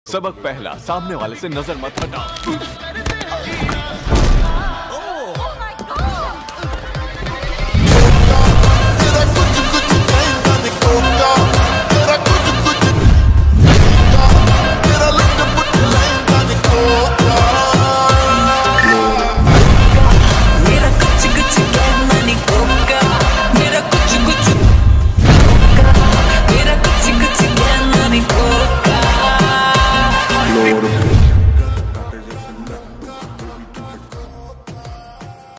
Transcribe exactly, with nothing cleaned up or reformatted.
सबक पहला, सामने वाले से नजर मत हटाओ।